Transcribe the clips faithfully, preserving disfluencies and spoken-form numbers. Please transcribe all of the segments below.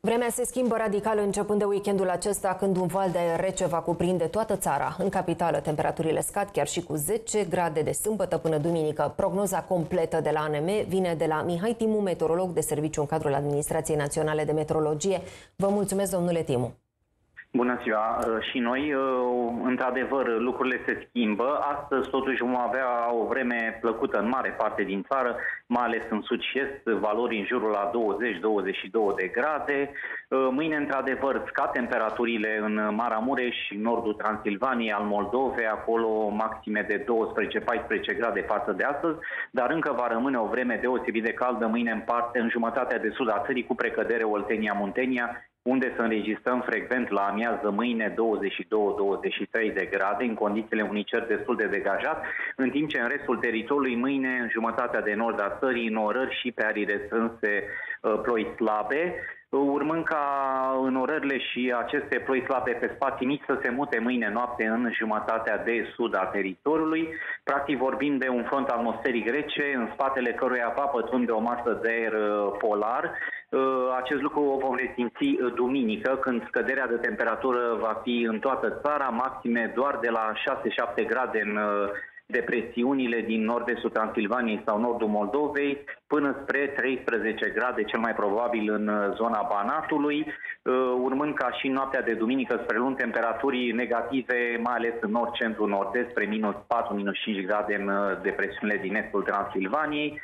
Vremea se schimbă radical începând de weekendul acesta, când un val de aer rece va cuprinde toată țara. În capitală, temperaturile scad chiar și cu zece grade de sâmbătă până duminică. Prognoza completă de la A N M vine de la Mihai Timu, meteorolog de serviciu în cadrul Administrației Naționale de Meteorologie. Vă mulțumesc, domnule Timu. Bună ziua! Și noi, într-adevăr, lucrurile se schimbă. Astăzi, totuși, vom avea o vreme plăcută în mare parte din țară, mai ales în sud și est, valori în jurul la douăzeci douăzeci și doi de grade. Mâine, într-adevăr, scad temperaturile în Maramureș, nordul Transilvaniei, al Moldovei, acolo maxime de douăsprezece paisprezece grade față de astăzi, dar încă va rămâne o vreme deosebit de caldă mâine în parte, în jumătatea de sud a țării, cu precădere Oltenia-Muntenia, unde să înregistrăm frecvent la amiază mâine douăzeci și doi douăzeci și trei de grade, în condițiile unui cer destul de degajat, în timp ce în restul teritoriului mâine, în jumătatea de nord a țării, norări și pe arii restrânse, ploi slabe, urmând ca în orările și aceste ploi slabe pe spații mici să se mute mâine noapte în jumătatea de sud a teritoriului. Practic vorbim de un front atmosferic rece, în spatele căruia va pătrunde o masă de aer polar. Acest lucru o vom resimți duminică, când scăderea de temperatură va fi în toată țara, maxime doar de la șase șapte grade în depresiunile din nord-estul Transilvaniei sau nordul Moldovei, până spre treisprezece grade, cel mai probabil în zona Banatului, urmând ca și noaptea de duminică spre luni temperaturi negative, mai ales în nord, centru, nord-est, spre minus patru minus cinci grade în depresiunile din estul Transilvaniei,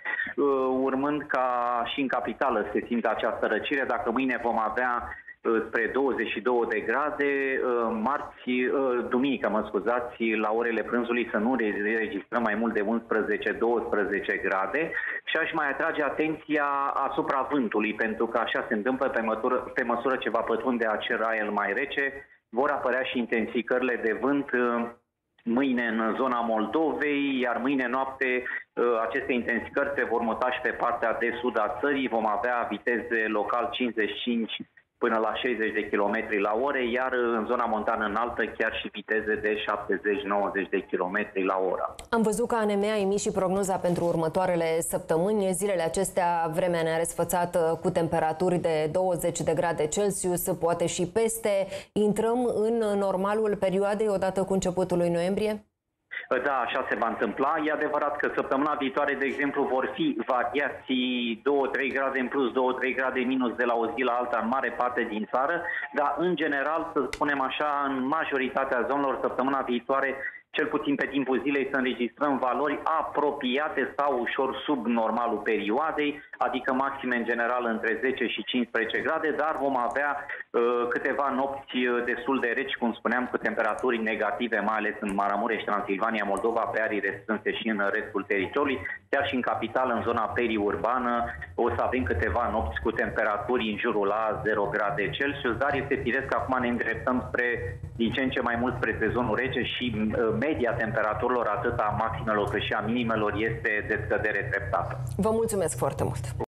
urmând ca și în capitală se simte această răcire. Dacă mâine vom avea spre douăzeci și doi de grade, marți, duminică, mă scuzați, la orele prânzului să nu registrăm mai mult de unsprezece douăsprezece grade, și aș mai atrage atenția asupra vântului, pentru că așa se întâmplă pe măsură, pe măsură ce va pătrunde acel aer mai rece, vor apărea și intensificările de vânt mâine în zona Moldovei, iar mâine noapte aceste intensificări se vor muta și pe partea de sud a țării. Vom avea viteze local cincizeci și cinci până la șaizeci de kilometri la oră, iar în zona montană înaltă chiar și viteze de șaptezeci nouăzeci de kilometri la oră. Am văzut că A N M a emis și prognoza pentru următoarele săptămâni. Zilele acestea vremea ne-a răsfățat cu temperaturi de douăzeci de grade Celsius, poate și peste. Intrăm în normalul perioadei odată cu începutul lui noiembrie? Da, așa se va întâmpla. E adevărat că săptămâna viitoare, de exemplu, vor fi variații două trei grade în plus, două trei grade minus de la o zi la alta în mare parte din țară, dar în general, să spunem așa, în majoritatea zonelor săptămâna viitoare, cel puțin pe timpul zilei, să înregistrăm valori apropiate sau ușor sub normalul perioadei, adică maxime în general între zece și cincisprezece grade, dar vom avea uh, câteva nopți destul de reci, cum spuneam, cu temperaturi negative, mai ales în Maramureș, Transilvania, Moldova, pe arii restrânse și în restul teritoriului. Chiar și în capitală, în zona periurbană, o să avem câteva nopți cu temperaturi în jurul la zero grade Celsius, dar este firesc că acum ne îndreptăm spre, din ce în ce mai mult spre sezonul rece și uh, media temperaturilor, atât a maximelor cât și a minimelor, este de scădere treptată. Vă mulțumesc foarte mult!